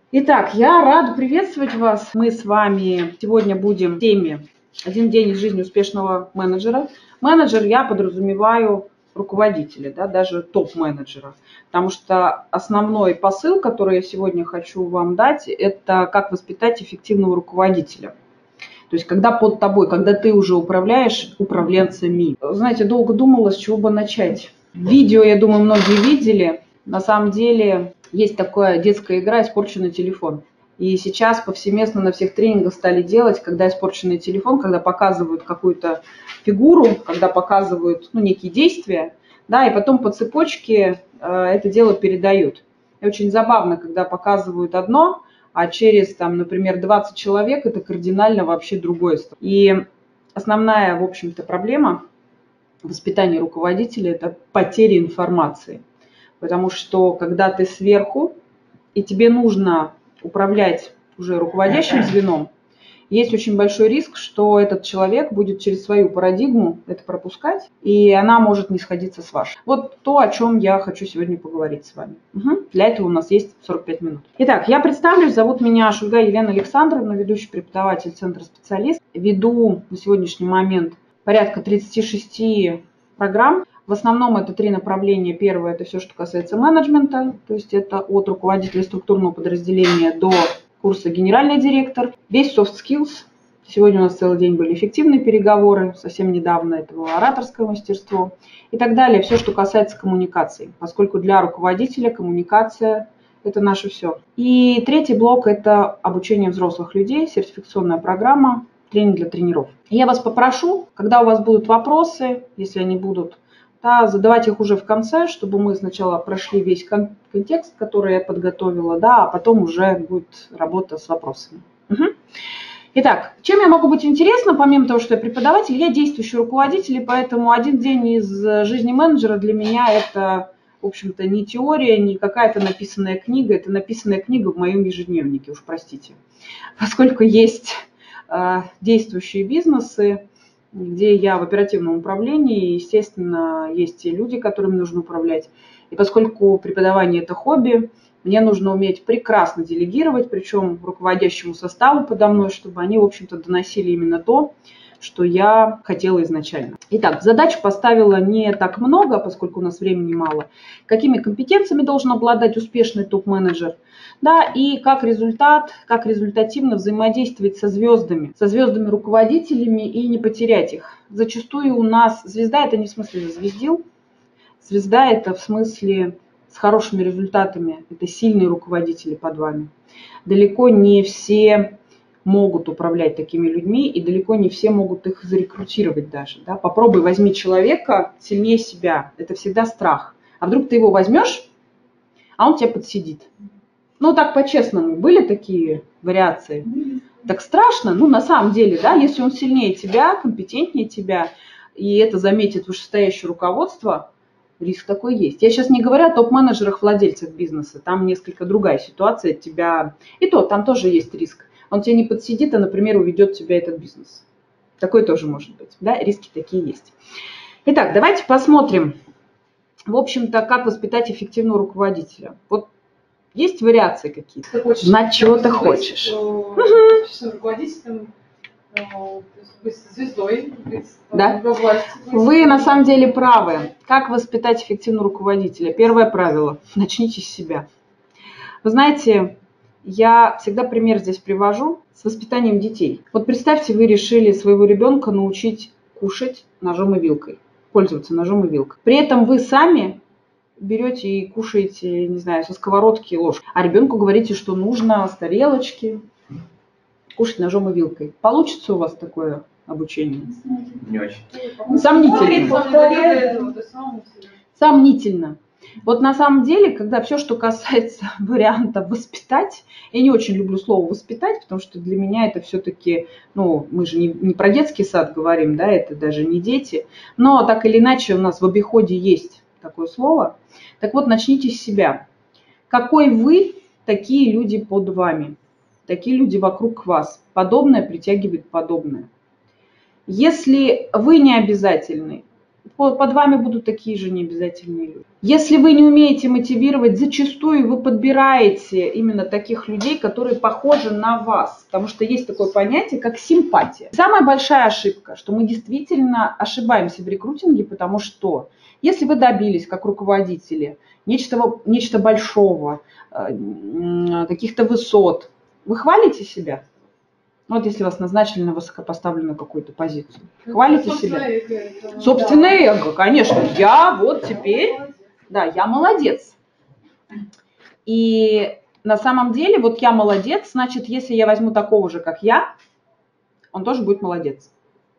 Итак, я рада приветствовать вас. Мы с вами сегодня будем в теме «Один день из жизни успешного менеджера». Менеджер я подразумеваю руководителя, да, даже топ-менеджера. Потому что основной посыл, который я сегодня хочу вам дать, это как воспитать эффективного руководителя. То есть когда под тобой, когда ты уже управляешь управленцами. Знаете, долго думала, с чего бы начать. Видео, я думаю, многие видели. На самом деле есть такая детская игра «Испорченный телефон». И сейчас повсеместно на всех тренингах стали делать, когда испорченный телефон, когда показывают какую-то фигуру, когда показывают некие действия, да, и потом по цепочке это дело передают. И очень забавно, когда показывают одно, а через, например, 20 человек это кардинально вообще другое. И основная, в общем-то, проблема воспитания руководителя – это потеря информации. Потому что когда ты сверху, и тебе нужно управлять уже руководящим звеном, есть очень большой риск, что этот человек будет через свою парадигму это пропускать, и она может не сходиться с вашей. Вот то, о чем я хочу сегодня поговорить с вами. Для этого у нас есть 45 минут. Итак, я представлюсь, зовут меня Шульга Елена Александровна, ведущий преподаватель Центра специалист. Веду на сегодняшний момент порядка 36 программ. В основном это 3 направления. Первое – это все, что касается менеджмента, то есть это от руководителя структурного подразделения до курса «Генеральный директор». Весь soft skills. Сегодня у нас целый день были эффективные переговоры, совсем недавно это было ораторское мастерство и так далее. Все, что касается коммуникации, поскольку для руководителя коммуникация – это наше все. И третий блок – это обучение взрослых людей, сертификационная программа, тренинг для тренеров. Я вас попрошу, когда у вас будут вопросы, если они будут, задавать их уже в конце, чтобы мы сначала прошли весь контекст, который я подготовила, а потом уже будет работа с вопросами. Итак, чем я могу быть интересна, помимо того, что я преподаватель, я действующий руководитель, и поэтому один день из жизни менеджера для меня это, в общем-то, не теория, не какая-то написанная книга, это написанная книга в моем ежедневнике, уж простите. Поскольку есть действующие бизнесы, где я в оперативном управлении, естественно, есть и люди, которым нужно управлять. И поскольку преподавание – это хобби, мне нужно уметь прекрасно делегировать, причем руководящему составу подо мной, чтобы они, в общем-то, доносили именно то, что я хотела изначально. Итак, задач поставила не так много, поскольку у нас времени мало. Какими компетенциями должен обладать успешный топ-менеджер? И как результат, как результативно взаимодействовать со звездами руководителями и не потерять их. Зачастую у нас звезда – это не в смысле зазвездил, звезда – это в смысле с хорошими результатами, это сильные руководители под вами. Далеко не все могут управлять такими людьми, и далеко не все могут их зарекрутировать даже. Попробуй возьми человека сильнее себя, это всегда страх. А вдруг ты его возьмешь, а он тебя подсидит. Так по-честному, были такие вариации? Так страшно, на самом деле, если он сильнее тебя, компетентнее тебя, и это заметит вышестоящее руководство, риск такой есть. Я сейчас не говорю о топ-менеджерах, владельцах бизнеса, там несколько другая ситуация тебя, и там тоже есть риск. Он тебя не подсидит, а, например, уведет тебя этот бизнес. Такой тоже может быть, риски такие есть. Итак, давайте посмотрим, в общем-то, как воспитать эффективного руководителя. Вот есть вариации какие-то? На чего ты хочешь? Руководителем, быть звездой, быть Вы на самом деле правы. Как воспитать эффективного руководителя? Первое правило – начните с себя. Вы знаете, я всегда пример здесь привожу с воспитанием детей. Вот представьте, вы решили своего ребенка научить кушать ножом и вилкой, пользоваться ножом и вилкой. При этом вы сами берете и кушаете, не знаю, со сковородки ложкой. А ребенку говорите, что нужно с тарелочки кушать ножом и вилкой. Получится у вас такое обучение? Не очень. Сомнительно. Сомнительно. Вот на самом деле, когда все, что касается варианта воспитать, я не очень люблю слово воспитать, потому что для меня это все-таки, мы же не про детский сад говорим, это даже не дети, но так или иначе у нас в обиходе есть такое слово. Так вот, начните с себя. Какой вы, такие люди под вами, такие люди вокруг вас. Подобное притягивает подобное. Если вы не обязательны, Под вами будут такие же необязательные люди. Если вы не умеете мотивировать, зачастую вы подбираете именно таких людей, которые похожи на вас. Потому что есть такое понятие, как симпатия. Самая большая ошибка, что мы действительно ошибаемся в рекрутинге, потому что если вы добились, как руководители, нечто большого, каких-то высот, вы хвалите себя? Вот если вас назначили на высокопоставленную какую-то позицию. Хвалите себя? Собственное эго, конечно. Я вот теперь, да, я молодец. И на самом деле, вот я молодец, значит, если я возьму такого же, как я, он тоже будет молодец.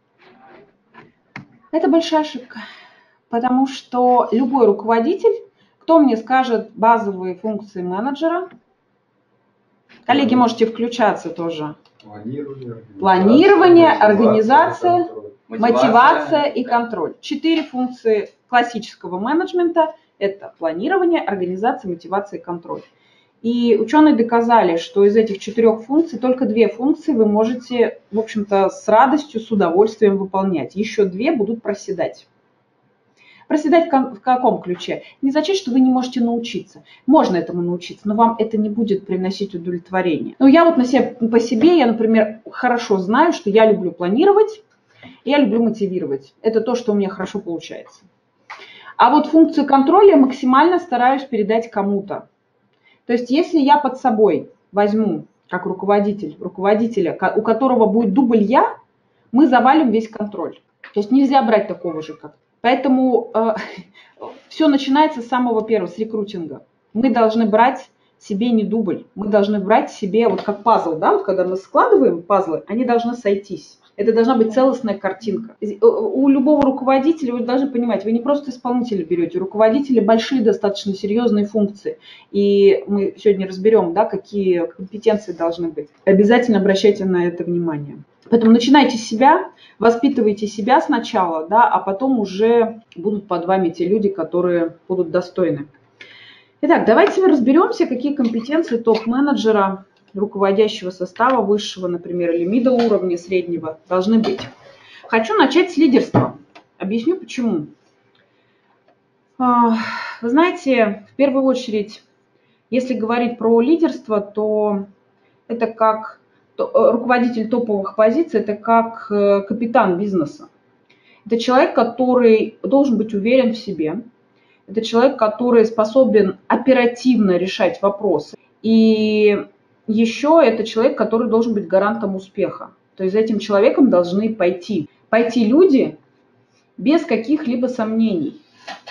Это большая ошибка. Потому что любой руководитель, кто мне скажет базовые функции менеджера, коллеги, можете включаться тоже. Планирование, организация, мотивация и контроль. 4 функции классического менеджмента – это планирование, организация, мотивация и контроль. И ученые доказали, что из этих 4 функций только 2 функции вы можете, в общем-то, с радостью, с удовольствием выполнять. Еще 2 будут проседать. Проседать в каком ключе? Не значит, что вы не можете научиться. Можно этому научиться, но вам это не будет приносить удовлетворение. Но я вот по себе, я, например, хорошо знаю, что я люблю планировать, я люблю мотивировать. Это то, что у меня хорошо получается. А вот функцию контроля я максимально стараюсь передать кому-то. То есть если я под собой возьму, как руководителя, у которого будет дубль я, мы завалим весь контроль. То есть нельзя брать такого же, как. Поэтому все начинается с самого первого, с рекрутинга. Мы должны брать себе не дубль, мы должны брать себе, вот как пазл, да, вот когда мы складываем пазлы, они должны сойтись. Это должна быть целостная картинка. У любого руководителя, вы должны понимать, вы не просто исполнителя берете, у руководителя большие достаточно серьезные функции. И мы сегодня разберем, да, какие компетенции должны быть. Обязательно обращайте на это внимание. Поэтому начинайте с себя, воспитывайте себя сначала, да, а потом уже будут под вами те люди, которые будут достойны. Итак, давайте разберемся, какие компетенции топ-менеджера, руководящего состава высшего, например, или middle уровня, среднего, должны быть. Хочу начать с лидерства. Объясню почему. Вы знаете, в первую очередь, если говорить про лидерство, то это как руководитель топовых позиций, это как капитан бизнеса. Это человек, который должен быть уверен в себе. Это человек, который способен оперативно решать вопросы. И еще это человек, который должен быть гарантом успеха. То есть за этим человеком должны пойти люди без каких-либо сомнений.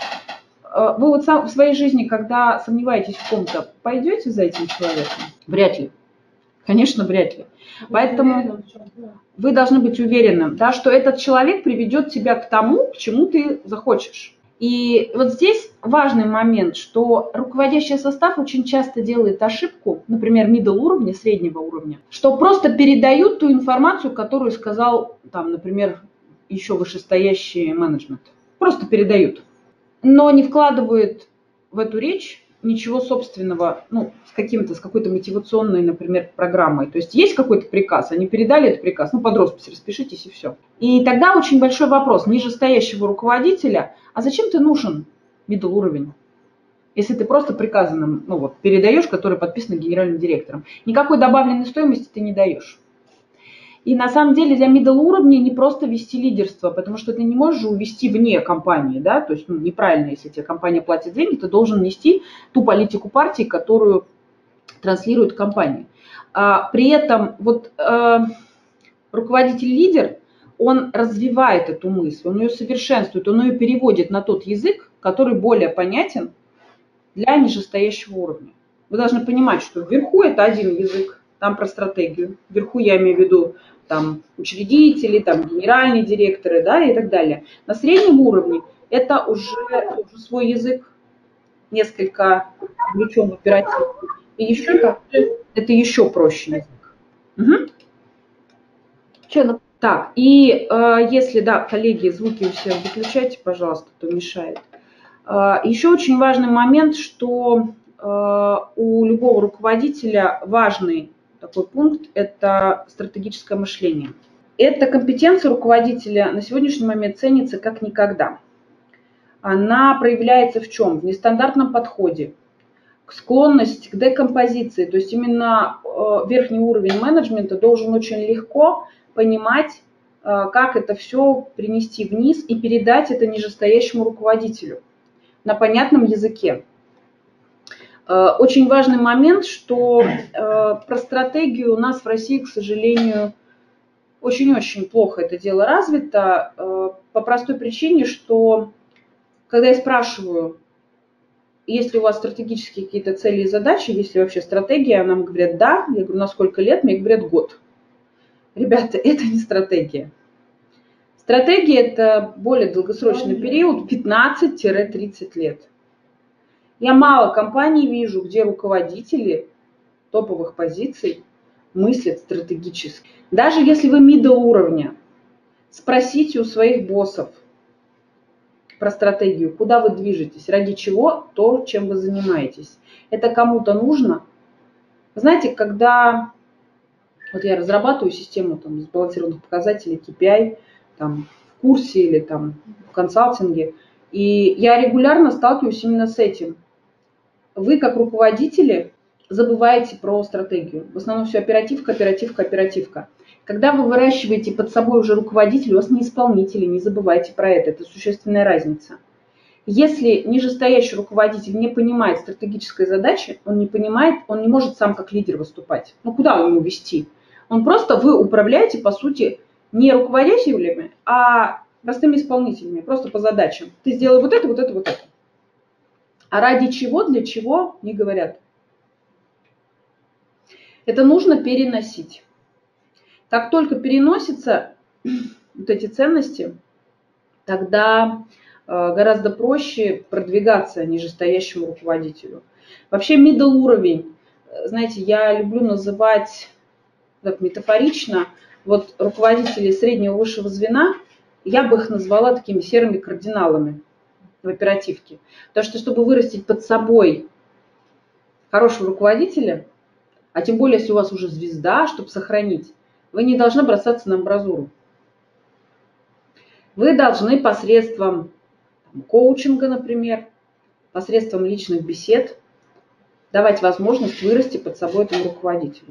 Вы вот в своей жизни, когда сомневаетесь в ком-то, пойдете за этим человеком? Вряд ли. Конечно, вряд ли. Поэтому вы должны быть уверенным, да, что этот человек приведет тебя к тому, к чему ты захочешь. И вот здесь важный момент, что руководящий состав очень часто делает ошибку, например, middle уровня, среднего уровня, что просто передают ту информацию, которую сказал, там, например, еще вышестоящий менеджмент. Просто передают, но не вкладывают в эту речь ничего собственного, ну, с какой-то мотивационной, например, программой. То есть какой-то приказ, они передали этот приказ, под роспись распишитесь и все. И тогда очень большой вопрос нижестоящего руководителя, а зачем ты нужен middle уровень, если ты просто приказанным, передаешь, который подписан генеральным директором. Никакой добавленной стоимости ты не даешь. И на самом деле для middle уровня не просто вести лидерство, потому что ты не можешь увести вне компании, да, то есть неправильно, если тебе компания платит деньги, ты должен нести ту политику партии, которую транслирует компания. При этом руководитель-лидер, он развивает эту мысль, он ее совершенствует, он ее переводит на тот язык, который более понятен для нижестоящего уровня. Вы должны понимать, что вверху это один язык, там про стратегию. Вверху я имею в виду там учредители, там генеральные директоры, да, и так далее. На среднем уровне это уже свой язык, несколько включен в оперативку. И еще это еще проще язык. Угу. Так, и если, да, коллеги, звуки у всех выключайте, пожалуйста, то мешает. Еще очень важный момент, что у любого руководителя важный такой пункт – это стратегическое мышление. Эта компетенция руководителя на сегодняшний момент ценится как никогда. она проявляется в чем? В нестандартном подходе, склонность к декомпозиции. То есть именно верхний уровень менеджмента должен очень легко понимать, как это все принести вниз и передать это нижестоящему руководителю на понятном языке. Очень важный момент, что про стратегию у нас в России, к сожалению, очень-очень плохо это дело развито, по простой причине, что когда я спрашиваю, есть ли у вас стратегические какие-то цели и задачи, есть ли вообще стратегия, нам говорят да, я говорю, на сколько лет, мне говорят год. Ребята, это не стратегия. Стратегия – это более долгосрочный период, 15-30 лет. Я мало компаний вижу, где руководители топовых позиций мыслят стратегически. Даже если вы middle уровня, спросите у своих боссов про стратегию, куда вы движетесь, ради чего то, чем вы занимаетесь. Это кому-то нужно. Знаете, когда вот я разрабатываю систему там, сбалансированных показателей, KPI, там, в курсе или там, в консалтинге, и я регулярно сталкиваюсь именно с этим. Вы, как руководители, забываете про стратегию. В основном все оперативка, оперативка, оперативка. Когда вы выращиваете под собой уже руководителя, у вас не исполнители, не забывайте про это. Это существенная разница. Если нижестоящий руководитель не понимает стратегической задачи, он не понимает, он не может сам как лидер выступать. Ну куда ему вести? Он просто, вы управляете, по сути, не руководителями, а простыми исполнителями, просто по задачам. Ты сделай вот это, вот это, вот это. А ради чего, для чего, не говорят. Это нужно переносить. Как только переносятся вот эти ценности, тогда гораздо проще продвигаться нижестоящему руководителю. Вообще middle уровень, знаете, я люблю называть так метафорично, вот руководители среднего высшего звена, я бы их назвала такими серыми кардиналами в оперативке. Потому что, чтобы вырастить под собой хорошего руководителя, а тем более, если у вас уже звезда, чтобы сохранить, вы не должны бросаться на амбразуру. Вы должны посредством коучинга, например, посредством личных бесед давать возможность вырасти под собой этому руководителю.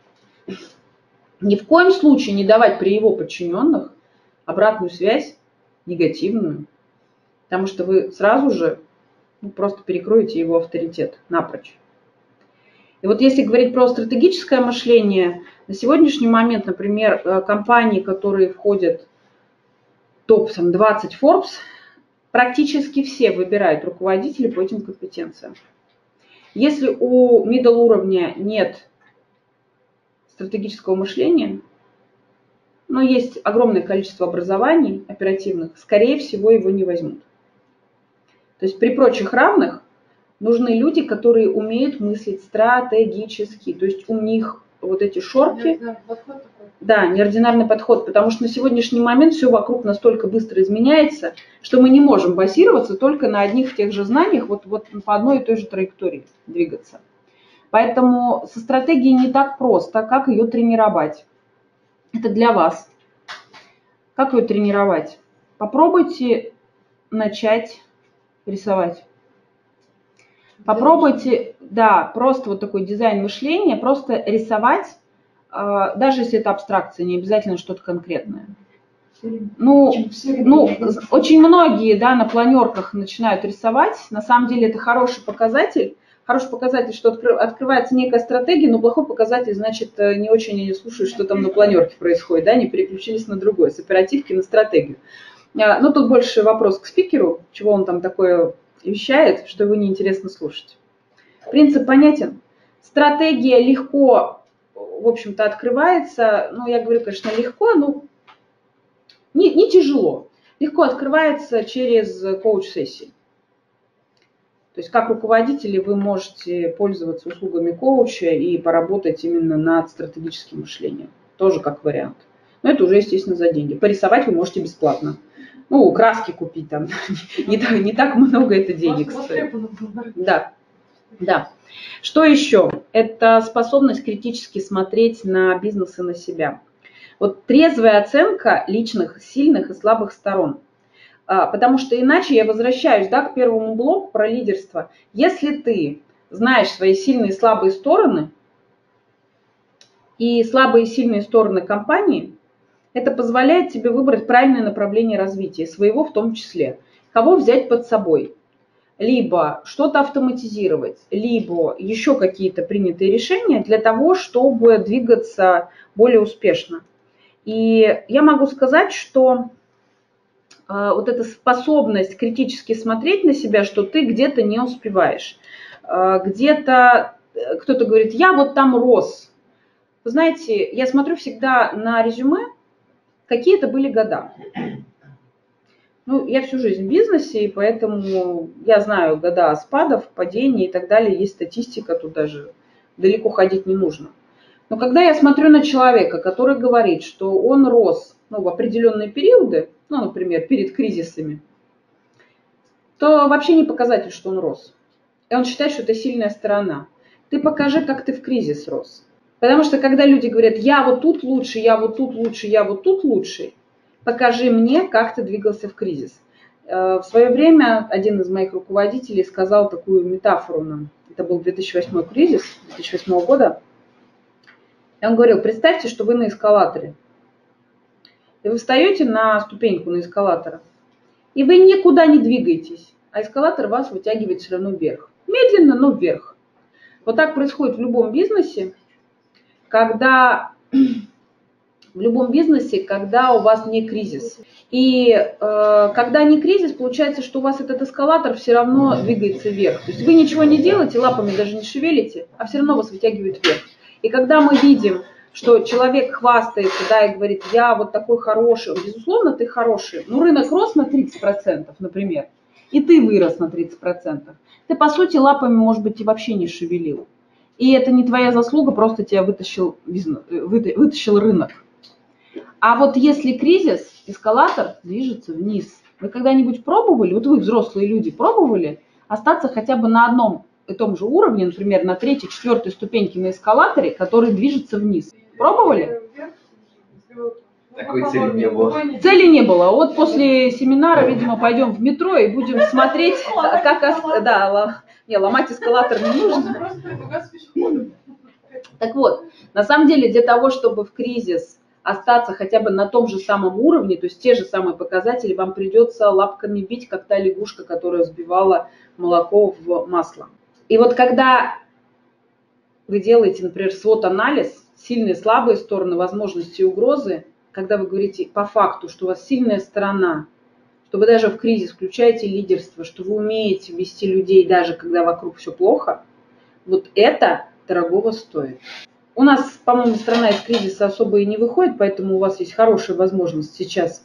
Ни в коем случае не давать при его подчиненных обратную связь негативную, потому что вы сразу же просто перекроете его авторитет напрочь. И вот если говорить про стратегическое мышление, на сегодняшний момент, например, компании, которые входят в топ-20 Forbes, практически все выбирают руководителей по этим компетенциям. Если у middle уровня нет стратегического мышления, но есть огромное количество образований оперативных, скорее всего, его не возьмут. То есть при прочих равных нужны люди, которые умеют мыслить стратегически. То есть у них вот эти шорки. Да, неординарный подход, потому что на сегодняшний момент все вокруг настолько быстро изменяется, что мы не можем базироваться только на одних и тех же знаниях, вот по одной и той же траектории двигаться. Поэтому со стратегией не так просто, как ее тренировать. Это для вас. Как ее тренировать? Попробуйте начать рисовать. Попробуйте, да, просто вот такой дизайн мышления, просто рисовать, даже если это абстракция, не обязательно что-то конкретное. Очень многие, да, на планерках начинают рисовать. На самом деле это хороший показатель. Хороший показатель, что открывается некая стратегия, но плохой показатель, значит, не очень они слушают, что там на планерке происходит, да, не переключились на другое, с оперативки на стратегию. Ну, тут больше вопрос к спикеру, чего он там такое вещает, что его неинтересно слушать. Принцип понятен. Стратегия легко, в общем-то, открывается. Ну, я говорю, конечно, легко, но не тяжело. Легко открывается через коуч-сессии. То есть как руководители вы можете пользоваться услугами коуча и поработать именно над стратегическим мышлением. Тоже как вариант. Но это уже, естественно, за деньги. Порисовать вы можете бесплатно. Ну, краски купить там. Не так много это денег стоит. Да. Да. Что еще? Это способность критически смотреть на бизнес и на себя. Вот трезвая оценка личных сильных и слабых сторон. Потому что иначе я возвращаюсь, да, к первому блоку про лидерство. Если ты знаешь свои сильные и слабые стороны и слабые и сильные стороны компании, это позволяет тебе выбрать правильное направление развития, своего в том числе. Кого взять под собой. Либо что-то автоматизировать, либо еще какие-то принятые решения для того, чтобы двигаться более успешно. И я могу сказать, что вот эта способность критически смотреть на себя, что ты где-то не успеваешь. Где-то кто-то говорит, я вот там рос. Вы знаете, я смотрю всегда на резюме, какие это были года. Ну, я всю жизнь в бизнесе, и поэтому я знаю года спадов, падений и так далее. Есть статистика, тут даже далеко ходить не нужно. Но когда я смотрю на человека, который говорит, что он рос в определенные периоды, ну, например, перед кризисами, то вообще не показатель, что он рос. И он считает, что это сильная сторона. Ты покажи, как ты в кризис рос. Потому что когда люди говорят, я вот тут лучше, я вот тут лучше, я вот тут лучше, покажи мне, как ты двигался в кризис. В свое время один из моих руководителей сказал такую метафору нам. Это был 2008 кризис, 2008 года. И он говорил, представьте, что вы на эскалаторе. И вы встаете на ступеньку на эскалатора, и вы никуда не двигаетесь, а эскалатор вас вытягивает все равно вверх. Медленно, но вверх. Вот так происходит в любом бизнесе, когда у вас не кризис. И когда не кризис, получается, что у вас этот эскалатор все равно двигается вверх. То есть вы ничего не делаете, лапами даже не шевелите, а все равно вас вытягивает вверх. И когда мы видим, что человек хвастается, да, и говорит, я вот такой хороший, безусловно, ты хороший, но рынок рос на 30%, например, и ты вырос на 30%. Ты, по сути, лапами, может быть, и вообще не шевелил. И это не твоя заслуга, просто тебя вытащил рынок. А вот если кризис, эскалатор движется вниз. Вы когда-нибудь пробовали, вот вы, взрослые люди, пробовали остаться хотя бы на одном и том же уровне, например, на 3-й, 4-й ступеньке на эскалаторе, который движется вниз? Пробовали? Такой цели не было. Цели не было. Вот после семинара, видимо, пойдем в метро и будем смотреть, как... Да, ломать эскалатор не нужно. Так вот, на самом деле, для того, чтобы в кризис остаться хотя бы на том же самом уровне, то есть те же самые показатели, вам придется лапками бить, как та лягушка, которая взбивала молоко в масло. И вот когда вы делаете, например, SWOT-анализ, сильные, слабые стороны, возможности и угрозы, когда вы говорите по факту, что у вас сильная сторона, что вы даже в кризис включаете лидерство, что вы умеете вести людей, даже когда вокруг все плохо, вот это дорогого стоит. У нас, по-моему, страна из кризиса особо и не выходит, поэтому у вас есть хорошая возможность сейчас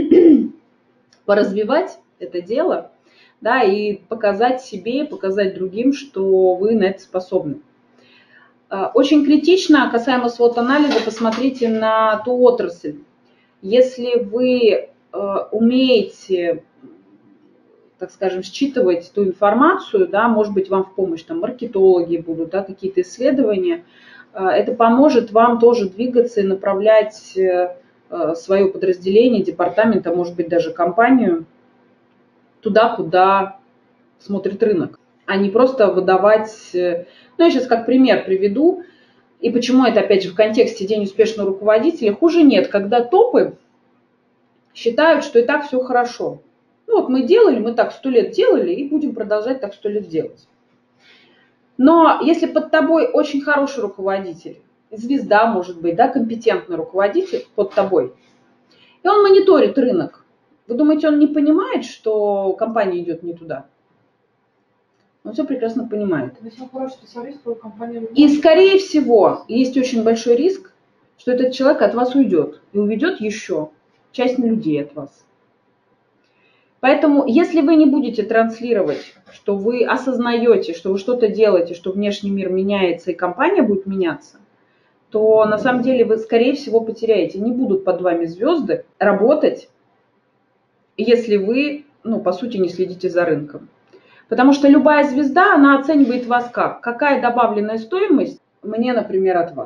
поразвивать это дело, да, и показать себе, показать другим, что вы на это способны. Очень критично, касаемо SWOT-анализа, посмотрите на ту отрасль. Если вы умеете, так скажем, считывать ту информацию, да, может быть, вам в помощь там маркетологи будут, да, какие-то исследования, это поможет вам тоже двигаться и направлять свое подразделение, департамент, а может быть даже компанию туда, куда смотрит рынок, а не просто выдавать... Ну, я сейчас как пример приведу, и почему это, опять же, в контексте День успешного руководителя. Хуже нет, когда топы считают, что и так все хорошо. Ну, вот мы так 100 лет делали, и будем продолжать так 100 лет делать. Но если под тобой очень хороший руководитель, звезда, может быть, да, компетентный руководитель под тобой, и он мониторит рынок, вы думаете, он не понимает, что компания идет не туда? Он все прекрасно понимает. И, скорее всего, есть очень большой риск, что этот человек от вас уйдет и уведет еще часть людей от вас. Поэтому, если вы не будете транслировать, что вы осознаете, что вы что-то делаете, что внешний мир меняется и компания будет меняться, то на самом деле вы, скорее всего, потеряете. Не будут под вами звезды работать, если вы, по сути, не следите за рынком. Потому что любая звезда, она оценивает вас как? Какая добавленная стоимость мне, например, от вас?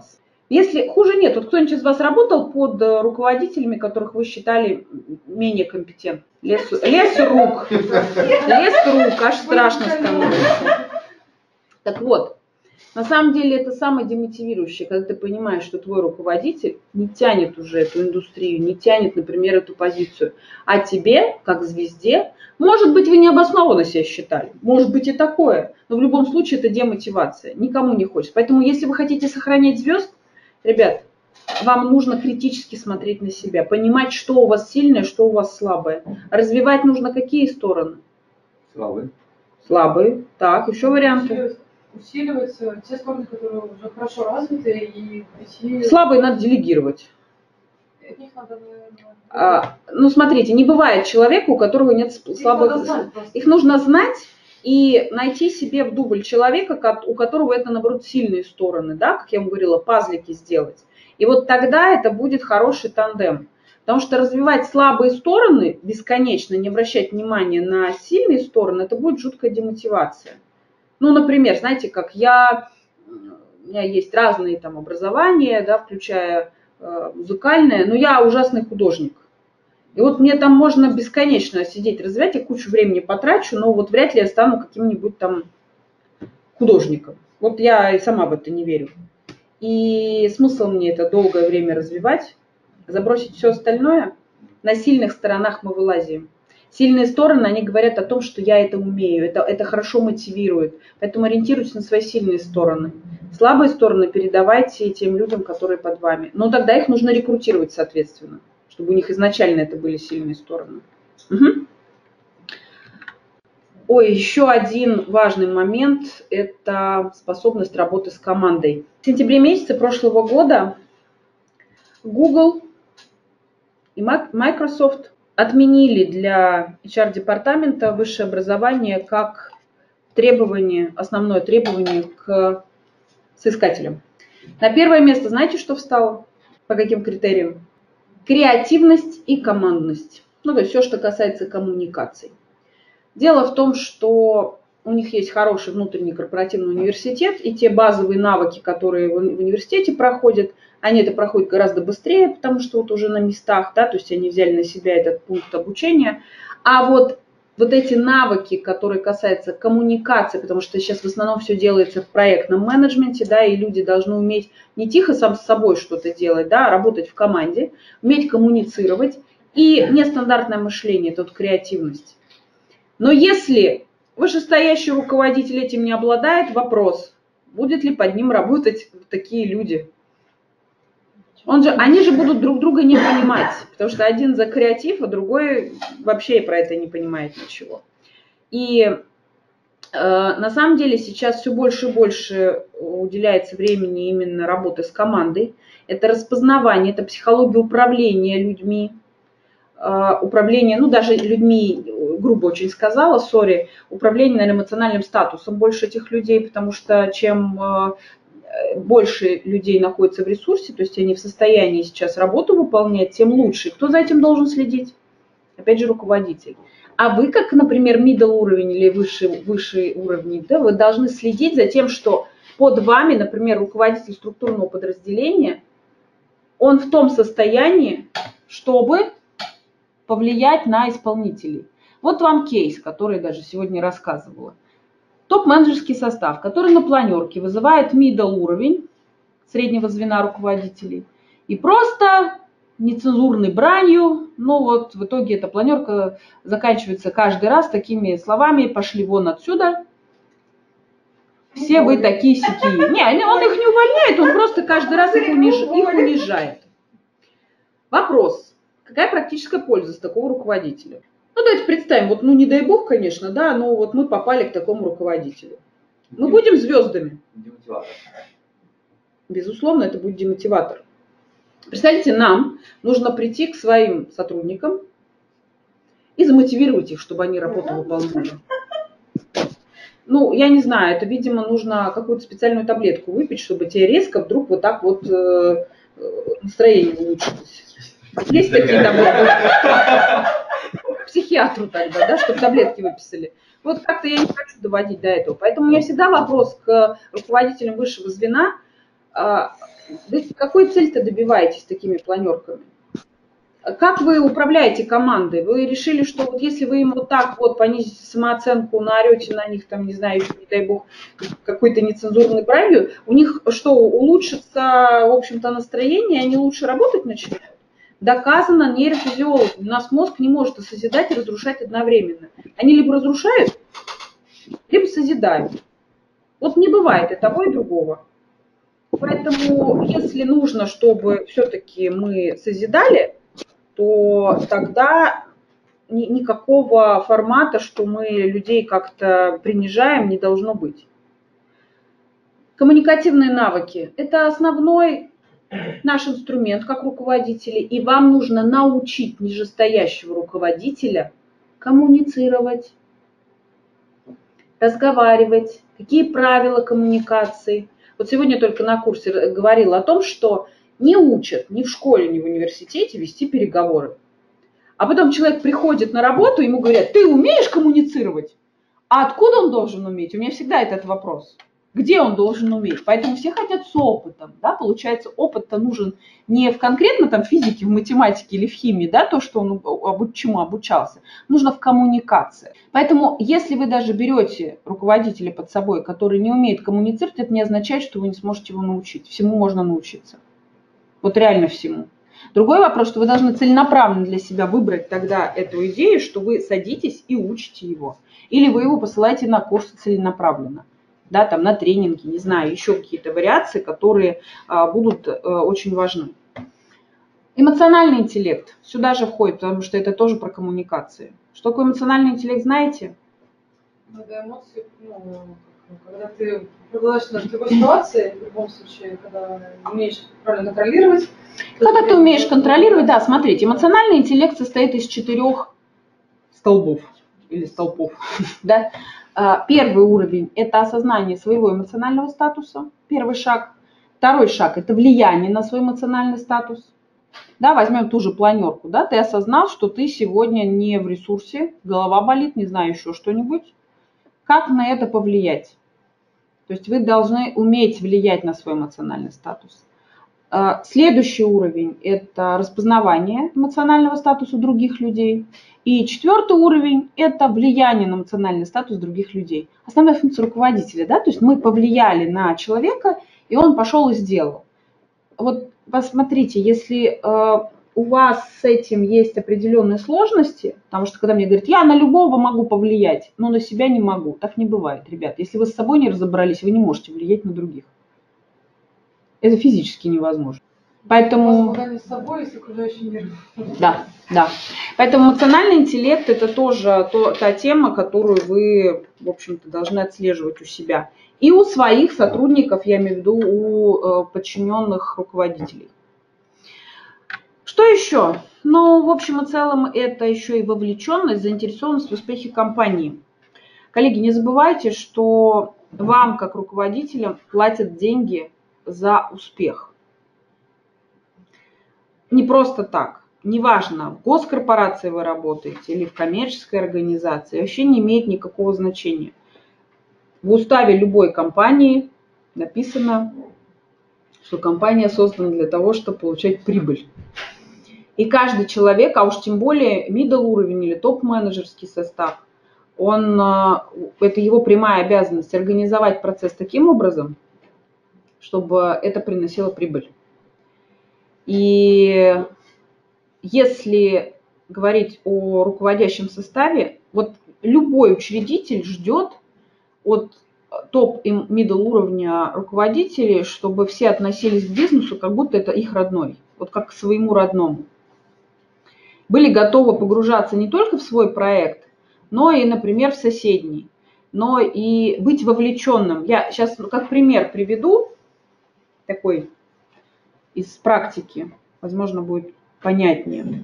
Если хуже нет, вот кто-нибудь из вас работал под руководителями, которых вы считали менее компетентными? Лес рук, аж страшно становится. Так вот, на самом деле это самое демотивирующее, когда ты понимаешь, что твой руководитель не тянет уже эту индустрию, не тянет, например, эту позицию, а тебе, как звезде, может быть, вы необоснованно себя считали, может быть и такое, но в любом случае это демотивация, никому не хочется. Поэтому если вы хотите сохранять звезд, ребят, вам нужно критически смотреть на себя, понимать, что у вас сильное, что у вас слабое. Развивать нужно какие стороны? Слабые. Слабые. Так, еще варианты. Усиливать те стороны, которые уже хорошо развиты, и идти... Слабые надо делегировать. От них надо, наверное... Ну, смотрите, не бывает человека, у которого нет слабых... Их нужно знать и найти себе в дубль человека, у которого это, наоборот, сильные стороны, да, как я вам говорила, пазлики сделать. И вот тогда это будет хороший тандем. Потому что развивать слабые стороны бесконечно, не обращать внимания на сильные стороны, это будет жуткая демотивация. Ну, например, знаете, как у меня есть разные там образования, да, включая музыкальное, но я ужасный художник. И вот мне там можно бесконечно сидеть, развивать, я кучу времени потрачу, но вот вряд ли я стану каким-нибудь там художником. Вот я и сама в это не верю. И смысл мне это долгое время развивать, забросить все остальное. На сильных сторонах мы вылазим. Сильные стороны, они говорят о том, что я это умею, это хорошо мотивирует. Поэтому ориентируйтесь на свои сильные стороны. Слабые стороны передавайте тем людям, которые под вами. Но тогда их нужно рекрутировать, соответственно, чтобы у них изначально это были сильные стороны. Угу. Ой, еще один важный момент – это способность работы с командой. В сентябре месяце прошлого года Google и Microsoft отменили для HR-департамента высшее образование как требование, основное требование к соискателям. На первое место знаете, что встало? По каким критериям? Креативность и командность. Ну, то есть все, что касается коммуникаций. Дело в том, что у них есть хороший внутренний корпоративный университет, и те базовые навыки, которые в университете проходят, они это проходят гораздо быстрее, потому что вот уже на местах, да, то есть они взяли на себя этот пункт обучения. А вот эти навыки, которые касаются коммуникации, потому что сейчас в основном все делается в проектном менеджменте, да, и люди должны уметь не тихо сам с собой что-то делать, да, а работать в команде, уметь коммуницировать. И нестандартное мышление, это вот креативность. Но если вышестоящий руководитель этим не обладает, вопрос, будет ли под ним работать такие люди. Они же будут друг друга не понимать, потому что один за креатив, а другой вообще про это не понимает ничего. И на самом деле сейчас все больше и больше уделяется времени именно работе с командой. Это распознавание, это психология управления людьми. Управление, ну даже людьми, грубо очень сказала, управление, наверное, эмоциональным статусом больше этих людей, потому что чем больше людей находится в ресурсе, то есть они в состоянии сейчас работу выполнять, тем лучше. Кто за этим должен следить? Опять же, руководитель. А вы, как, например, middle уровень или высший уровень, да, вы должны следить за тем, что под вами, например, руководитель структурного подразделения, он в том состоянии, чтобы повлиять на исполнителей. Вот вам кейс, который я даже сегодня рассказывала. Топ-менеджерский состав, который на планерке вызывает middle уровень среднего звена руководителей и просто нецензурной бранью, но вот в итоге эта планерка заканчивается каждый раз такими словами: пошли вон отсюда, все вы такие-сякие. Не, он их не увольняет, он просто каждый раз их унижает. Вопрос: какая практическая польза с такого руководителя? Ну, давайте представим, вот, ну, не дай бог, конечно, да, но вот мы попали к такому руководителю. Мы будем звездами. Демотиватор. Безусловно, это будет демотиватор. Представьте, нам нужно прийти к своим сотрудникам и замотивировать их, чтобы они работу выполняли. Ну, я не знаю, это, видимо, нужно какую-то специальную таблетку выпить, чтобы тебе резко вдруг вот так вот настроение улучшилось. Есть такие таблетки? К психиатру тогда, да, чтобы таблетки выписали. Вот как-то я не хочу доводить до этого. Поэтому у меня всегда вопрос к руководителям высшего звена. Какой цель-то добиваетесь такими планерками? Как вы управляете командой? Вы решили, что вот если вы им вот так вот понизите самооценку, наорете на них, там, не знаю, не дай бог, какой-то нецензурной бранью, у них что, улучшится, в общем-то, настроение, они лучше работать начинают? Доказано нейрофизиологом. У нас мозг не может и созидать, и разрушать одновременно. Они либо разрушают, либо созидают. Вот не бывает и того, и другого. Поэтому, если нужно, чтобы все-таки мы созидали, то тогда никакого формата, что мы людей как-то принижаем, не должно быть. Коммуникативные навыки – это основной наш инструмент как руководители, и вам нужно научить нижестоящего руководителя коммуницировать, разговаривать, какие правила коммуникации. Вот сегодня только на курсе говорила о том, что не учат ни в школе, ни в университете вести переговоры. А потом человек приходит на работу, ему говорят: ты умеешь коммуницировать? А откуда он должен уметь? У меня всегда этот вопрос. Где он должен уметь? Поэтому все хотят с опытом. Да? Получается, опыт-то нужен не в конкретно там, физике, в математике или в химии, да, то, что он чему обучался. Нужно в коммуникации. Поэтому, если вы даже берете руководителя под собой, который не умеет коммуницировать, это не означает, что вы не сможете его научить. Всему можно научиться. Вот реально всему. Другой вопрос, что вы должны целенаправленно для себя выбрать тогда эту идею, что вы садитесь и учите его. Или вы его посылаете на курсы целенаправленно. Да, там на тренинги, не знаю, еще какие-то вариации, которые будут очень важны. Эмоциональный интеллект сюда же входит, потому что это тоже про коммуникации. Что такое эмоциональный интеллект, знаете? Это эмоции, когда ты продолжаешь на любой ситуации, в любом случае, когда умеешь правильно контролировать. Когда ты умеешь контролировать, да, смотрите, эмоциональный интеллект состоит из 4 столбов или столпов, да. Первый уровень – это осознание своего эмоционального статуса, первый шаг. Второй шаг – это влияние на свой эмоциональный статус. Да, возьмем ту же планерку. Да, ты осознал, что ты сегодня не в ресурсе, голова болит, не знаю, еще что-нибудь. Как на это повлиять? То есть вы должны уметь влиять на свой эмоциональный статус. Следующий уровень – это распознавание эмоционального статуса других людей. И 4-й уровень – это влияние на эмоциональный статус других людей. Основная функция руководителя. Да? То есть мы повлияли на человека, и он пошел и сделал. Вот посмотрите, если у вас с этим есть определенные сложности, потому что когда мне говорят: я на любого могу повлиять, но на себя не могу. Так не бывает, ребят. Если вы с собой не разобрались, вы не можете влиять на других. Это физически невозможно. Поэтому... с собой и с окружающим миром. Да, да. Поэтому эмоциональный интеллект – это тоже та тема, которую вы, в общем-то, должны отслеживать у себя. И у своих сотрудников, я имею в виду у подчиненных руководителей. Что еще? Ну, в общем и целом, это еще и вовлеченность, заинтересованность в успехе компании. Коллеги, не забывайте, что вам, как руководителям, платят деньги за успех. Не просто так. Неважно, в госкорпорации вы работаете или в коммерческой организации, вообще не имеет никакого значения. В уставе любой компании написано, что компания создана для того, чтобы получать прибыль. И каждый человек, а уж тем более middle уровень или топ-менеджерский состав, это его прямая обязанность организовать процесс таким образом, чтобы это приносило прибыль. И если говорить о руководящем составе, вот любой учредитель ждет от топ и middle уровня руководителей, чтобы все относились к бизнесу, как будто это их родной, вот как к своему родному. Были готовы погружаться не только в свой проект, но и, например, в соседний, но и быть вовлеченным. Я сейчас как пример приведу, такой из практики, возможно, будет понятнее.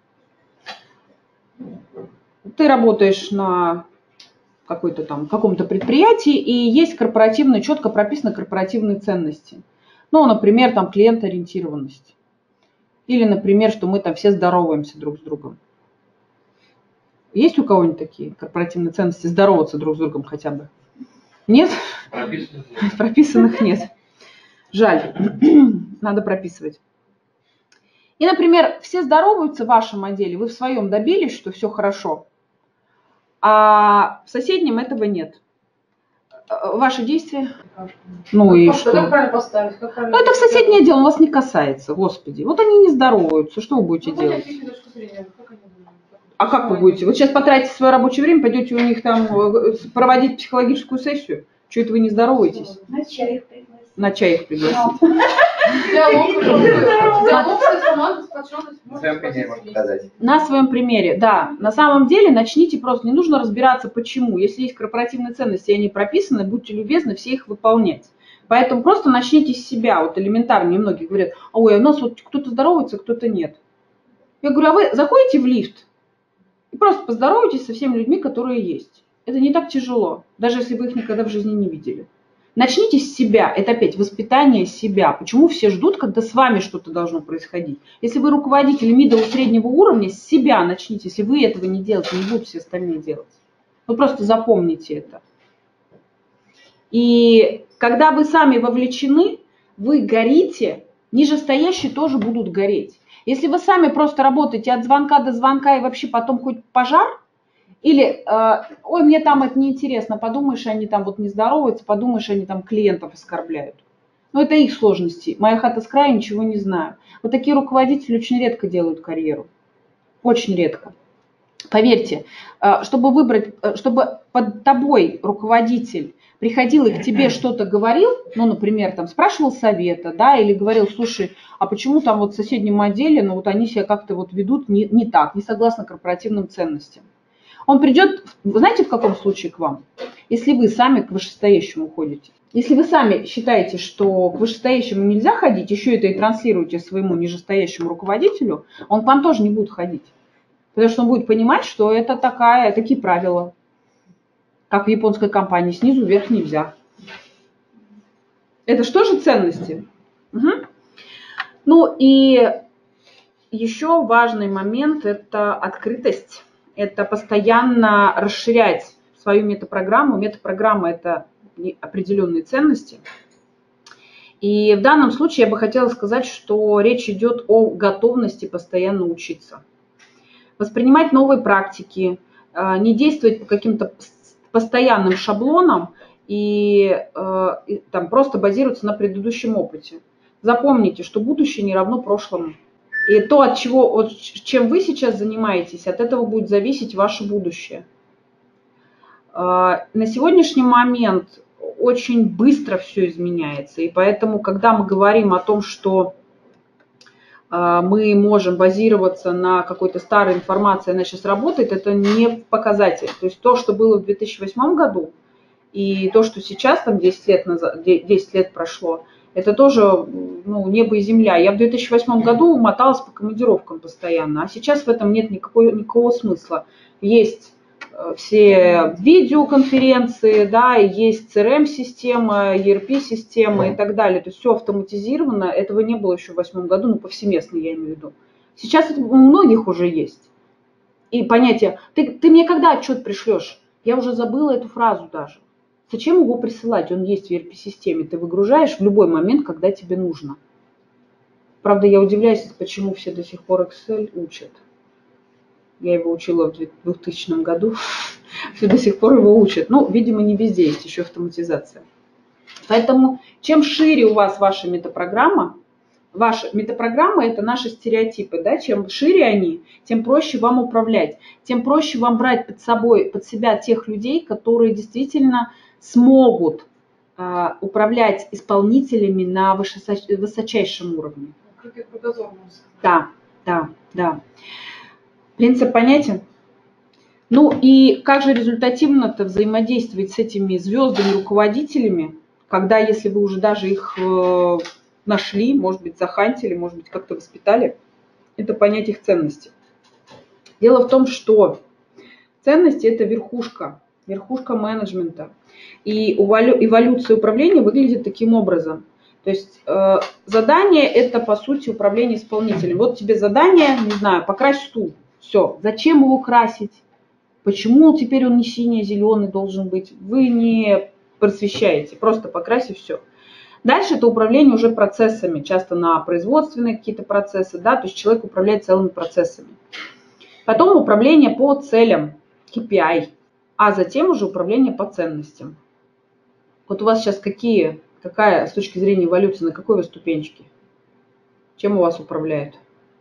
Ты работаешь на каком-то предприятии, и есть четко прописаны корпоративные ценности. Ну, например, там клиент-ориентированность. Или, например, что мы там все здороваемся друг с другом. Есть у кого-нибудь такие корпоративные ценности, здороваться друг с другом хотя бы? Нет? Прописанных нет. Прописанных нет. Жаль, надо прописывать. И, например, все здороваются в вашем отделе, вы в своем добились, что все хорошо, а в соседнем этого нет. Ваши действия? Ну и что? Как правильно поставить? Как правильно Ну это в соседнее отдел, он вас не касается, господи. Вот они не здороваются, что вы будете делать? А как вы будете? Вот сейчас потратите свое рабочее время, пойдете у них там проводить психологическую сессию? Что это вы не здороваетесь? На чай их пригласить. На чай их пригласить. На своем примере, да. На самом деле начните просто, не нужно разбираться почему. Если есть корпоративные ценности, и они прописаны, будьте любезны все их выполнять. Поэтому просто начните с себя, вот элементарно. Многие говорят, ой, у нас вот кто-то здоровается, кто-то нет. Я говорю, а вы заходите в лифт и просто поздоровайтесь со всеми людьми, которые есть. Это не так тяжело, даже если вы их никогда в жизни не видели. Начните с себя, это опять воспитание себя. Почему все ждут, когда с вами что-то должно происходить? Если вы руководитель middle среднего уровня, с себя начните. Если вы этого не делаете, не будут все остальные делать. Вы просто запомните это. И когда вы сами вовлечены, вы горите, нижестоящие тоже будут гореть. Если вы сами просто работаете от звонка до звонка и вообще потом хоть пожар, или, ой, мне там это неинтересно, подумаешь, они там вот не здороваются, подумаешь, они там клиентов оскорбляют. Но это их сложности. Моя хата с краю, ничего не знаю. Вот такие руководители очень редко делают карьеру. Очень редко. Поверьте, чтобы выбрать, чтобы под тобой руководитель приходил и к тебе что-то говорил, ну, например, там спрашивал совета, да, или говорил, слушай, а почему там вот в соседнем отделе, ну, вот они себя как-то вот ведут не так, не согласно корпоративным ценностям. Он придет, вы знаете, в каком случае к вам? Если вы сами к вышестоящему ходите. Если вы сами считаете, что к вышестоящему нельзя ходить, еще это и транслируете своему нижестоящему руководителю, он к вам тоже не будет ходить. Потому что он будет понимать, что это такие правила, как в японской компании, снизу вверх нельзя. Это что же ценности? Угу. Ну и еще важный момент – это открытость. Это постоянно расширять свою метапрограмму. Метапрограмма – это определенные ценности. И в данном случае я бы хотела сказать, что речь идет о готовности постоянно учиться. Воспринимать новые практики, не действовать по каким-то постоянным шаблонам и там, просто базироваться на предыдущем опыте. Запомните, что будущее не равно прошлому. И то, чем вы сейчас занимаетесь, от этого будет зависеть ваше будущее. На сегодняшний момент очень быстро все изменяется. И поэтому, когда мы говорим о том, что мы можем базироваться на какой-то старой информации, она сейчас работает, это не показатель. То есть то, что было в 2008 году, и то, что сейчас, там 10 лет прошло, это тоже небо и земля. Я в 2008 году моталась по командировкам постоянно, а сейчас в этом нет никакого смысла. Есть все видеоконференции, да, есть CRM-система, ERP-система и так далее. То есть все автоматизировано. Этого не было еще в 2008 году, повсеместно я имею в виду. Сейчас это у многих уже есть. И понятие, ты мне когда отчет пришлешь? Я уже забыла эту фразу даже. Зачем его присылать? Он есть в ERP-системе. Ты выгружаешь в любой момент, когда тебе нужно. Правда, я удивляюсь, почему все до сих пор Excel учат. Я его учила в 2000 году. Все до сих пор его учат. Видимо, не везде есть еще автоматизация. Поэтому, чем шире у вас ваша метапрограмма это наши стереотипы, да? Чем шире они, тем проще вам управлять, тем проще вам брать под себя тех людей, которые действительно смогут управлять исполнителями на высочайшем уровне. Да. Принцип понятен? И как же результативно-то взаимодействовать с этими звездами, руководителями, когда, если вы уже даже их нашли, может быть, захантили, может быть, как-то воспитали, это понять их ценности. Дело в том, что ценности – это верхушка менеджмента. И эволюция управления выглядит таким образом. То есть задание – это, по сути, управление исполнителем. Вот тебе задание, не знаю, покрась стул. Все. Зачем его красить? Почему теперь он не синий, а зеленый должен быть? Вы не просвещаете, просто покрась и все. Дальше это управление уже процессами, часто на производственные какие-то процессы, да, то есть человек управляет целыми процессами. Потом управление по целям, KPI, а затем уже управление по ценностям. Вот у вас сейчас какая с точки зрения эволюции, на какой вы ступенечке? Чем у вас управляют?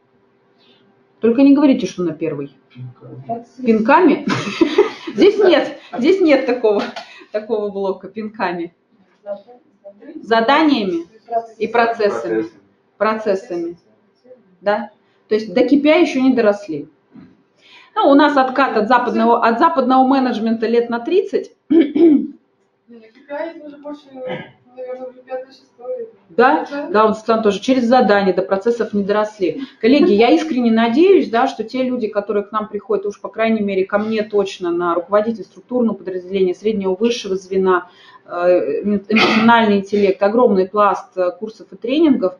Только не говорите, что на первой. Пинками? Здесь нет такого блока, пинками. Заданиями и процессами. Да? То есть до KPI еще не доросли. Ну, у нас откат от западного менеджмента лет на 30. KPI уже больше, наверное, уже 5-6 лет. Да, вот Светлана тоже через задание до процессов не доросли. Коллеги, я искренне надеюсь, да, что те люди, которые к нам приходят, уж по крайней мере ко мне точно, на руководитель структурного подразделения, среднего, высшего звена, эмоциональный интеллект, огромный пласт курсов и тренингов,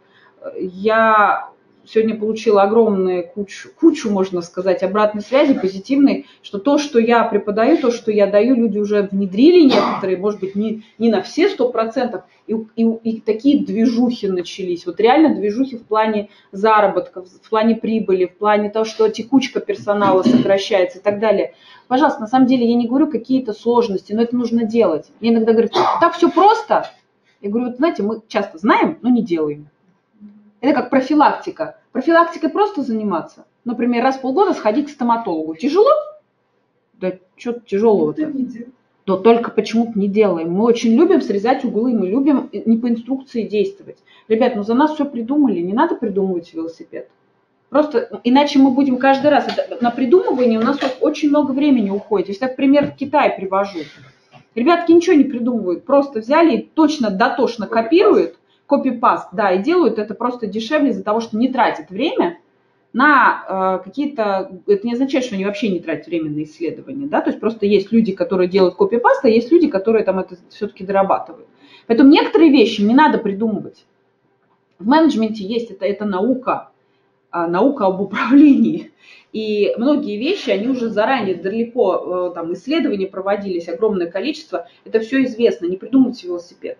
я сегодня получила огромную кучу, можно сказать, обратной связи, позитивной, что то, что я преподаю, то, что я даю, люди уже внедрили некоторые, может быть, не на все 100%, и такие движухи начались. Вот реально движухи в плане заработка, в плане прибыли, в плане того, что текучка персонала сокращается и так далее. Пожалуйста, на самом деле я не говорю какие-то сложности, но это нужно делать. Мне иногда говорят, так все просто. Я говорю, вот знаете, мы часто знаем, но не делаем. Это как профилактика. Профилактикой просто заниматься. Например, раз в полгода сходить к стоматологу. Тяжело? Да что тяжелого-то? Но только почему-то не делаем. Мы очень любим срезать углы, мы любим не по инструкции действовать. Ребят, ну за нас все придумали, не надо придумывать велосипед. Просто иначе мы будем каждый раз, на придумывание у нас очень много времени уходит. Если я, пример, в Китай привожу. Ребятки ничего не придумывают, просто взяли и точно, дотошно копируют, копипаст, да, и делают это просто дешевле из-за того, что не тратят время на какие-то, это не означает, что они вообще не тратят время на исследования, да, то есть просто есть люди, которые делают копипаст, а есть люди, которые там это все-таки дорабатывают. Поэтому некоторые вещи не надо придумывать. В менеджменте есть это наука об управлении. И многие вещи, они уже заранее далеко, там исследования проводились, огромное количество, это все известно, не придумывайте велосипед.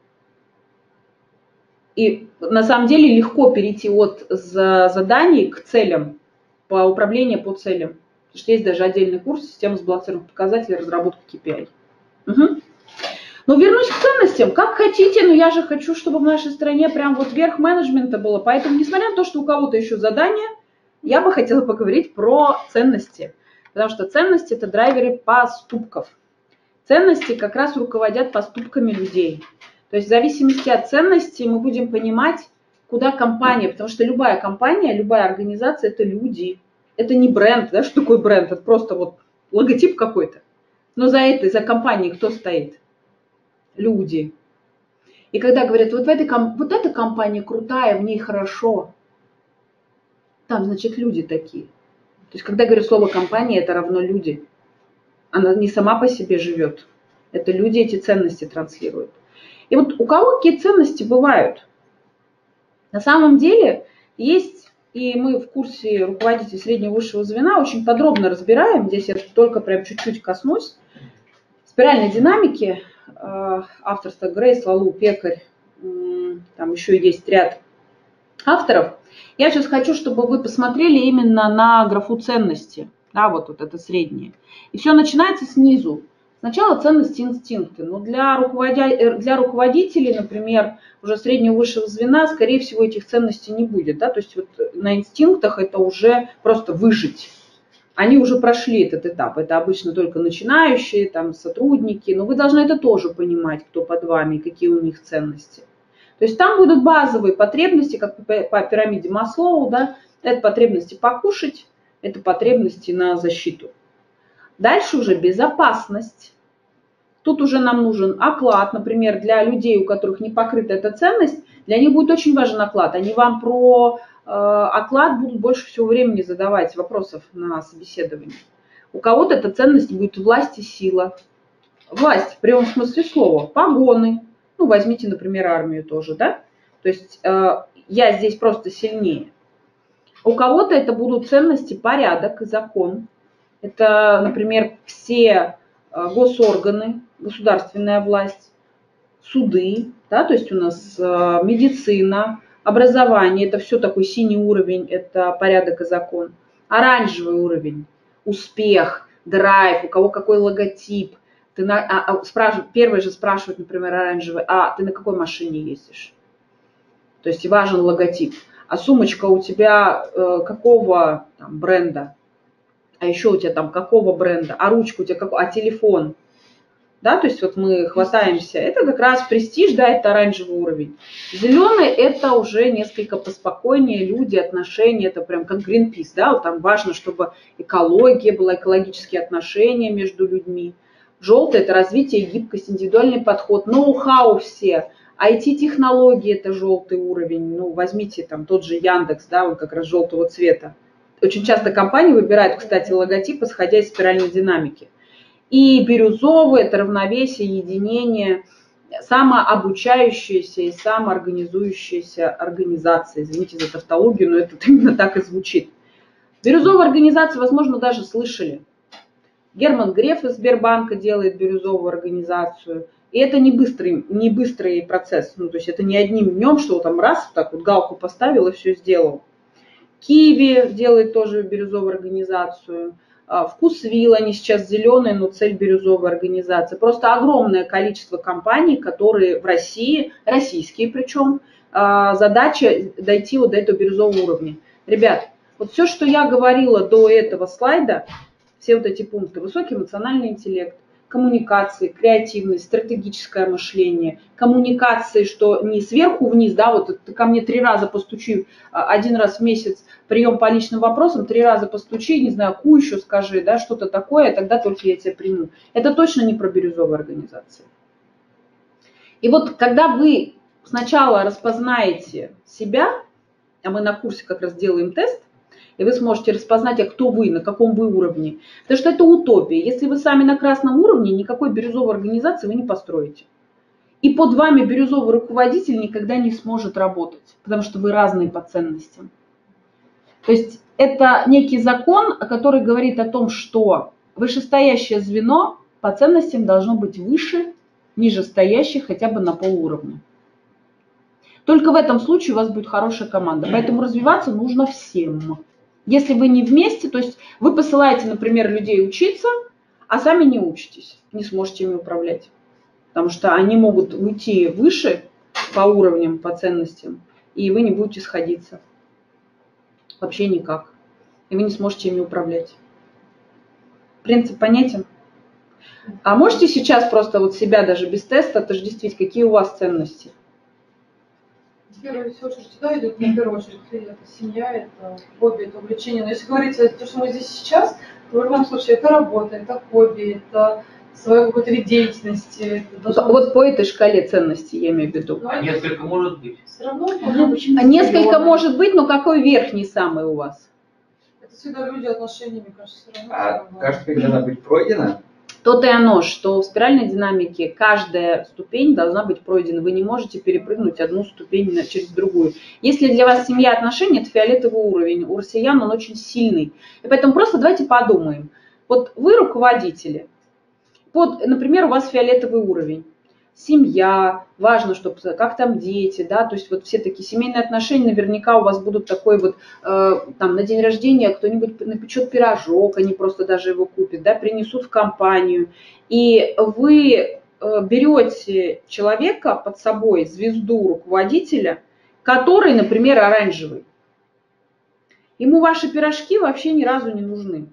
И на самом деле легко перейти от заданий к целям, по управлению по целям. Потому что есть даже отдельный курс «Система сбалансированных показателей, разработка KPI». Угу. Но вернусь к ценностям. Как хотите, но я же хочу, чтобы в нашей стране прям вот верх менеджмента было. Поэтому, несмотря на то, что у кого-то еще задание, я бы хотела поговорить про ценности. Потому что ценности – это драйверы поступков. Ценности как раз руководят поступками людей. То есть в зависимости от ценностей мы будем понимать, куда компания, потому что любая компания, любая организация – это люди. Это не бренд, да, что такое бренд? Это просто вот логотип какой-то. Но за компанией кто стоит? Люди. И когда говорят, вот эта компания крутая, в ней хорошо, там, значит, люди такие. То есть когда говорят слово компания, это равно люди. Она не сама по себе живет. Это люди эти ценности транслируют. И вот у кого какие ценности бывают? На самом деле есть, и мы в курсе руководителей среднего высшего звена очень подробно разбираем, здесь я только прям чуть-чуть коснусь, спиральной динамики, авторство Грейс, Лалу, Пекарь, там еще есть ряд авторов. Я сейчас хочу, чтобы вы посмотрели именно на графу ценности, да, вот это среднее. И все начинается снизу. Сначала ценности, инстинкты. Но для руководителей, например, уже среднего высшего звена, скорее всего, этих ценностей не будет. Да? То есть вот на инстинктах это уже просто выжить. Они уже прошли этот этап. Это обычно только начинающие, там, сотрудники. Но вы должны это тоже понимать, кто под вами, какие у них ценности. То есть там будут базовые потребности, как по пирамиде Маслоу. Да? Это потребности покушать, это потребности на защиту. Дальше уже безопасность. Тут уже нам нужен оклад, например, для людей, у которых не покрыта эта ценность, для них будет очень важен оклад. Они вам про оклад будут больше всего времени задавать вопросов на собеседовании. У кого-то эта ценность будет власть и сила. Власть в прямом смысле слова, погоны. Ну, возьмите, например, армию тоже, да? То есть я здесь просто сильнее. У кого-то это будут ценности, порядок, закон. Это, например, все госорганы, государственная власть, суды, да, то есть у нас медицина, образование, это все такой синий уровень, это порядок и закон. Оранжевый уровень, успех, драйв, у кого какой логотип. Ты первый же спрашивает, например, оранжевый, а ты на какой машине ездишь? То есть важен логотип. А сумочка у тебя какого там, бренда? А еще у тебя там какого бренда? А ручка у тебя какого? А телефон? Да, то есть вот мы хватаемся. Это как раз престиж, да, это оранжевый уровень. Зеленый это уже несколько поспокойнее, люди, отношения, это прям как Greenpeace, да, вот там важно, чтобы экология была, экологические отношения между людьми. Желтый это развитие, гибкость, индивидуальный подход, ноу-хау все. IT-технологии это желтый уровень. Ну, возьмите там тот же Яндекс, да, он как раз желтого цвета. Очень часто компании выбирают, кстати, логотип, исходя из спиральной динамики. И бирюзовый – это равновесие, единение, самообучающаяся и самоорганизующаяся организация. Извините за тавтологию, но это именно так и звучит. Бирюзовые организации, возможно, даже слышали. Герман Греф из Сбербанка делает бирюзовую организацию. И это не быстрый процесс. Ну, то есть это не одним днем, что там раз, так вот галку поставил и все сделал. Киви делает тоже бирюзовую организацию. Вкусвилл, они сейчас зеленые, но цель бирюзовой организации. Просто огромное количество компаний, которые в России, российские причем, задача дойти вот до этого бирюзового уровня. Ребят, вот все, что я говорила до этого слайда, все вот эти пункты, высокий эмоциональный интеллект, коммуникации, креативность, стратегическое мышление, коммуникации, что не сверху вниз, да, вот ты ко мне 3 раза постучи, 1 раз в месяц прием по личным вопросам, 3 раза постучи, не знаю, ку еще скажи, да, что-то такое, тогда только я тебя приму. Это точно не про бирюзовые организации. И вот когда вы сначала распознаете себя, а мы на курсе как раз делаем тест, и вы сможете распознать, а кто вы, на каком вы уровне. Потому что это утопия. Если вы сами на красном уровне, никакой бирюзовой организации вы не построите. И под вами бирюзовый руководитель никогда не сможет работать, потому что вы разные по ценностям. То есть это некий закон, который говорит о том, что вышестоящее звено по ценностям должно быть выше нижестоящих хотя бы на полууровня. Только в этом случае у вас будет хорошая команда. Поэтому развиваться нужно всем. Если вы не вместе, то есть вы посылаете, например, людей учиться, а сами не учитесь, не сможете ими управлять. Потому что они могут уйти выше по уровням, по ценностям, и вы не будете сходиться. Вообще никак. И вы не сможете ими управлять. Принцип понятен? А можете сейчас просто вот себя даже без теста отождествить, какие у вас ценности? В первую очередь, да, идет на первую очередь, это семья, это хобби, это увлечение. Но если говорить о том, что мы здесь сейчас, то в любом случае это работа, это хобби, это свой какой-то вид деятельности. Вот по этой шкале ценностей я имею в виду. А несколько может быть. Все равно быть. Несколько может быть, но какой верхний самый у вас? Это всегда люди, отношения, мне кажется, все равно. А каждая ступень должна быть пройдена? То-то и оно, что в спиральной динамике каждая ступень должна быть пройдена. Вы не можете перепрыгнуть одну ступень через другую. Если для вас семья, отношения, это фиолетовый уровень. У россиян он очень сильный. И поэтому просто давайте подумаем. Вот вы руководители. Вот, например, у вас фиолетовый уровень. Семья, важно, чтобы как там дети, да, то есть вот все такие семейные отношения, наверняка у вас будут такой вот, там на день рождения кто-нибудь напечет пирожок, они просто даже его купят, да, принесут в компанию, и вы берете человека под собой, звезду руководителя, который, например, оранжевый. Ему ваши пирожки вообще ни разу не нужны.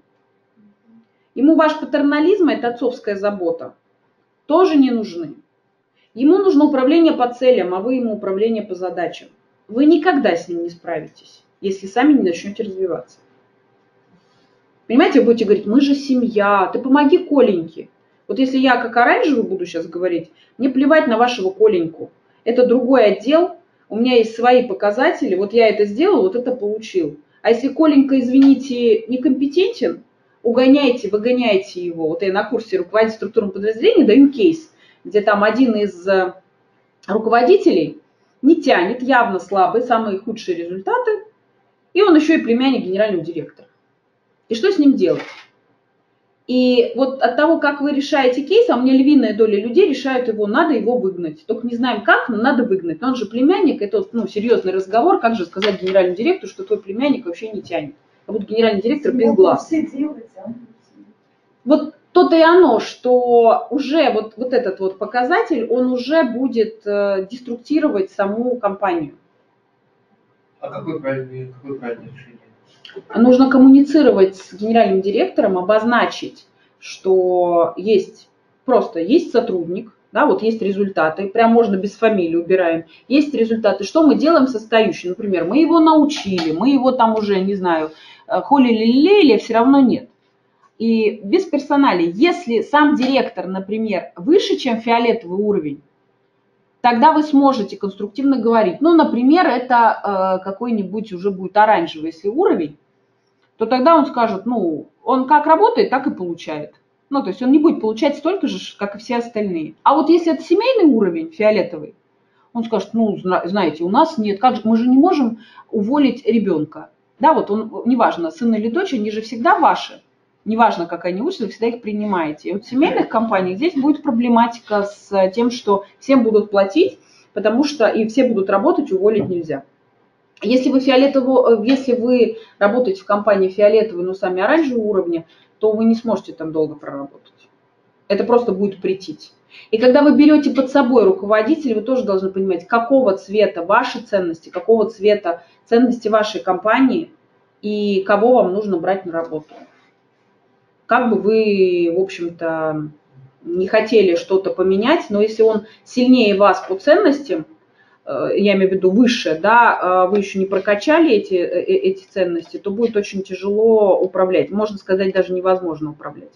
Ему ваш патернализм, это отцовская забота, тоже не нужны. Ему нужно управление по целям, а вы ему управление по задачам. Вы никогда с ним не справитесь, если сами не начнете развиваться. Понимаете, вы будете говорить, мы же семья, ты помоги Коленьке. Вот если я как оранжевый буду сейчас говорить, мне плевать на вашего Коленьку. Это другой отдел, у меня есть свои показатели, вот я это сделал, вот это получил. А если Коленька, извините, некомпетентен, угоняйте, выгоняйте его. Вот я на курсе руководитель структурного подразделения даю кейс, где там один из руководителей не тянет, явно слабый, самые худшие результаты, и он еще и племянник генерального директора. И что с ним делать? И вот от того, как вы решаете кейс, а у меня львиная доля людей решают его, надо его выгнать. Только не знаем как, но надо выгнать. Но он же племянник, это серьезный разговор, как же сказать генеральному директору, что твой племянник вообще не тянет. А вот генеральный директор без глаз. Вот то-то и оно, что уже вот этот вот показатель, он уже будет деструктировать саму компанию. А какое правильное решение? Нужно коммуницировать с генеральным директором, обозначить, что есть сотрудник, да, вот есть результаты, прям можно без фамилии убираем, есть результаты, что мы делаем со стоящим, например, мы его научили, мы его там уже, не знаю, холили-лелеяли, все равно нет. И без персоналей, если сам директор, например, выше, чем фиолетовый уровень, тогда вы сможете конструктивно говорить. Ну, например, это какой-нибудь уже будет оранжевый, если уровень, то тогда он скажет, он как работает, так и получает. То есть он не будет получать столько же, как и все остальные. А вот если это семейный уровень, фиолетовый, он скажет, знаете, у нас нет, мы же не можем уволить ребенка. Да, вот он, неважно, сын или дочь, они же всегда ваши. Неважно, как они учатся, вы всегда их принимаете. И вот в семейных компаниях здесь будет проблематика с тем, что всем будут платить, потому что и все будут работать, уволить нельзя. Если вы работаете в компании фиолетовой, но сами оранжевого уровня, то вы не сможете там долго проработать. Это просто будет претить. И когда вы берете под собой руководителя, вы тоже должны понимать, какого цвета ваши ценности, какого цвета ценности вашей компании и кого вам нужно брать на работу. Как бы вы, в общем-то, не хотели что-то поменять, но если он сильнее вас по ценностям, я имею в виду выше, да, вы еще не прокачали эти ценности, то будет очень тяжело управлять. Можно сказать, даже невозможно управлять.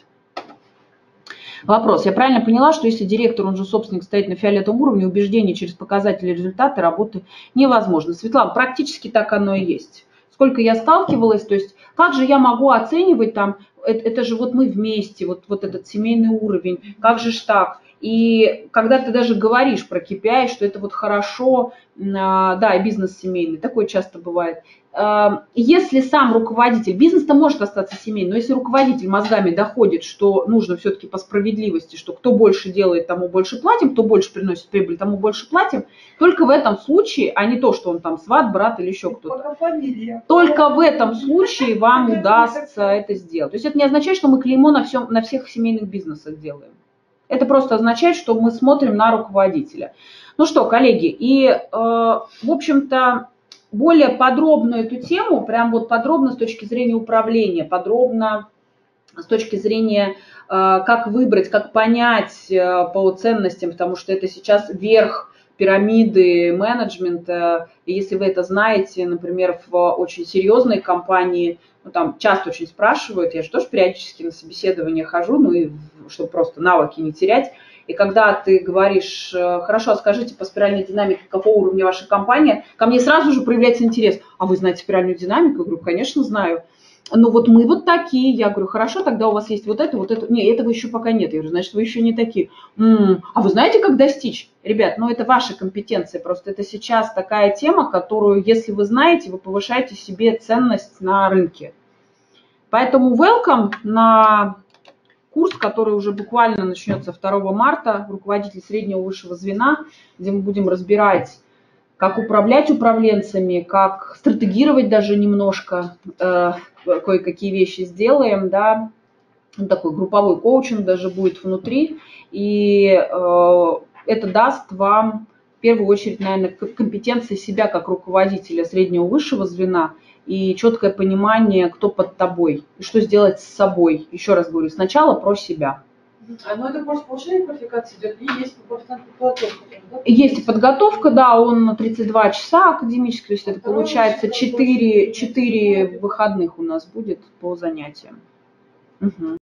Вопрос. Я правильно поняла, что если директор, он же собственник, стоит на фиолетовом уровне, убеждения через показатели результаты работы невозможно? Светлана, практически так оно и есть. Сколько я сталкивалась, то есть как же я могу оценивать там, это же вот мы вместе, вот этот семейный уровень, как же ж так? И когда ты даже говоришь про KPI, что это вот хорошо, да, и бизнес семейный, такое часто бывает. Если сам руководитель, бизнес-то может остаться семейным, но если руководитель мозгами доходит, что нужно все-таки по справедливости, что кто больше делает, тому больше платим, кто больше приносит прибыль, тому больше платим, только в этом случае, а не то, что он там сват, брат или еще кто-то, только в этом случае вам удастся это сделать. То есть это не означает, что мы клеймо на всех семейных бизнесах делаем. Это просто означает, что мы смотрим на руководителя. Ну что, коллеги, и, в общем-то, более подробно эту тему, прям вот подробно с точки зрения управления, подробно с точки зрения, как выбрать, как понять по ценностям, потому что это сейчас верх пирамиды менеджмента. И если вы это знаете, например, в очень серьезной компании, там часто очень спрашивают, я же тоже периодически на собеседование хожу, и чтобы просто навыки не терять. И когда ты говоришь, хорошо, скажите по спиральной динамике, какого уровня ваша компания, ко мне сразу же проявляется интерес. А вы знаете спиральную динамику? Я говорю, конечно, знаю. Ну вот мы вот такие. Я говорю, хорошо, тогда у вас есть вот это, вот это. Нет, этого еще пока нет. Я говорю, значит, вы еще не такие. А вы знаете, как достичь? Ребят, это ваша компетенция. Просто это сейчас такая тема, которую, если вы знаете, вы повышаете себе ценность на рынке. Поэтому welcome на курс, который уже буквально начнется 2 марта, руководитель среднего высшего звена, где мы будем разбирать, как управлять управленцами, как стратегировать даже немножко, кое-какие вещи сделаем, да, такой групповой коучинг даже будет внутри, и это даст вам в первую очередь, наверное, компетенции себя как руководителя среднего высшего звена и четкое понимание, кто под тобой и что сделать с собой. Еще раз говорю, сначала про себя. Но это просто повышение квалификации идет, и есть подготовка. Да? Есть и подготовка, да, он на 32 часа академический, то есть это получается 4 выходных у нас будет по занятиям. Угу.